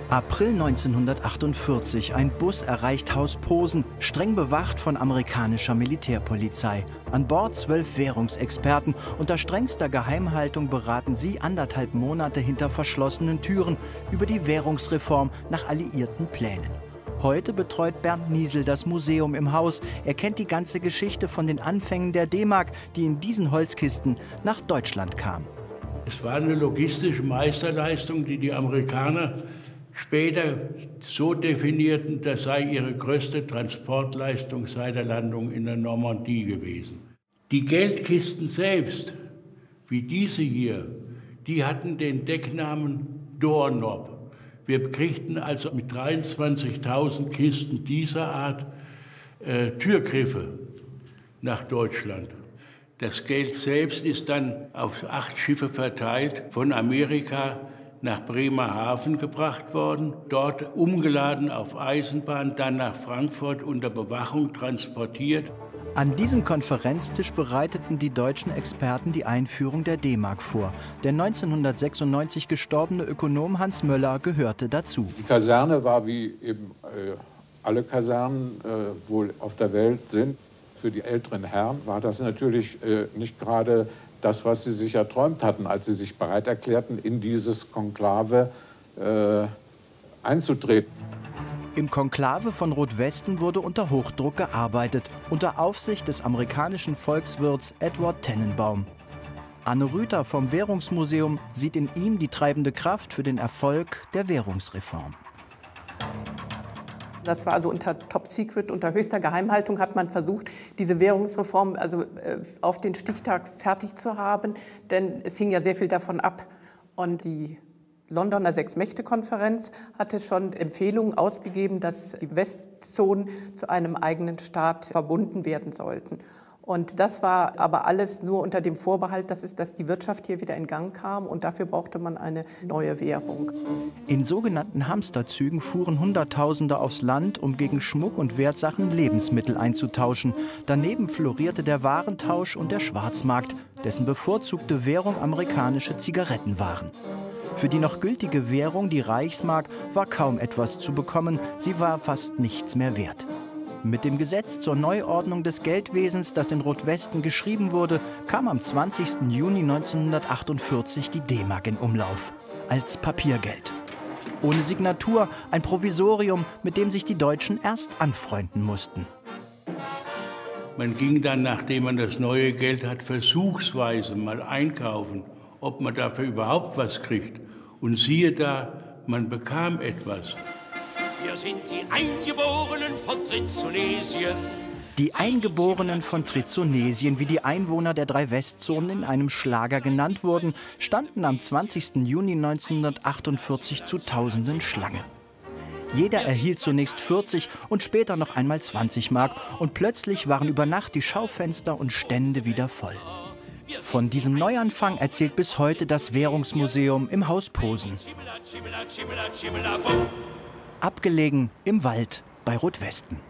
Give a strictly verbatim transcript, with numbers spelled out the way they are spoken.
April neunzehnhundertachtundvierzig. Ein Bus erreicht Haus Posen, streng bewacht von amerikanischer Militärpolizei. An Bord zwölf Währungsexperten. Unter strengster Geheimhaltung beraten sie anderthalb Monate hinter verschlossenen Türen über die Währungsreform nach alliierten Plänen. Heute betreut Bernd Niesel das Museum im Haus. Er kennt die ganze Geschichte von den Anfängen der D-Mark, die in diesen Holzkisten nach Deutschland kam. Es war eine logistische Meisterleistung, die die Amerikaner später so definierten, das sei ihre größte Transportleistung seit der Landung in der Normandie gewesen. Die Geldkisten selbst, wie diese hier, die hatten den Decknamen Doorknob. Wir kriegten also mit dreiundzwanzigtausend Kisten dieser Art äh, Türgriffe nach Deutschland. Das Geld selbst ist dann auf acht Schiffe verteilt, von Amerika nach Bremerhaven gebracht worden, dort umgeladen auf Eisenbahn, dann nach Frankfurt unter Bewachung transportiert. An diesem Konferenztisch bereiteten die deutschen Experten die Einführung der D-Mark vor. Der neunzehnhundertsechsundneunzig gestorbene Ökonom Hans Möller gehörte dazu. Die Kaserne war, wie eben äh, alle Kasernen äh, wohl auf der Welt sind, für die älteren Herren war das natürlich äh, nicht gerade das, was sie sich erträumt hatten, als sie sich bereit erklärten, in dieses Konklave äh, einzutreten. Im Konklave von Rotwesten wurde unter Hochdruck gearbeitet, unter Aufsicht des amerikanischen Volkswirts Edward Tennenbaum. Anne Rüther vom Währungsmuseum sieht in ihm die treibende Kraft für den Erfolg der Währungsreform. Das war also unter Top Secret, unter höchster Geheimhaltung hat man versucht, diese Währungsreform also äh, auf den Stichtag fertig zu haben, denn es hing ja sehr viel davon ab. Und die Londoner Sechs-Mächte-Konferenz hatte schon Empfehlungen ausgegeben, dass die Westzonen zu einem eigenen Staat verbunden werden sollten. Und das war aber alles nur unter dem Vorbehalt, dass, es, dass die Wirtschaft hier wieder in Gang kam, und dafür brauchte man eine neue Währung. In sogenannten Hamsterzügen fuhren Hunderttausende aufs Land, um gegen Schmuck und Wertsachen Lebensmittel einzutauschen. Daneben florierte der Warentausch und der Schwarzmarkt, dessen bevorzugte Währung amerikanische Zigaretten waren. Für die noch gültige Währung, die Reichsmark, war kaum etwas zu bekommen, sie war fast nichts mehr wert. Mit dem Gesetz zur Neuordnung des Geldwesens, das in Rotwesten geschrieben wurde, kam am zwanzigsten Juni neunzehnhundertachtundvierzig die D-Mark in Umlauf. Als Papiergeld. Ohne Signatur, ein Provisorium, mit dem sich die Deutschen erst anfreunden mussten. Man ging dann, nachdem man das neue Geld hat, versuchsweise mal einkaufen, ob man dafür überhaupt was kriegt. Und siehe da, man bekam etwas. Wir sind die Eingeborenen von Trizonesien. Die Eingeborenen von Trizonesien, wie die Einwohner der drei Westzonen in einem Schlager genannt wurden, standen am zwanzigsten Juni neunzehnhundertachtundvierzig zu Tausenden Schlange. Jeder erhielt zunächst vierzig und später noch einmal zwanzig Mark, und plötzlich waren über Nacht die Schaufenster und Stände wieder voll. Von diesem Neuanfang erzählt bis heute das Währungsmuseum im Haus Posen. Abgelegen im Wald bei Rotwesten.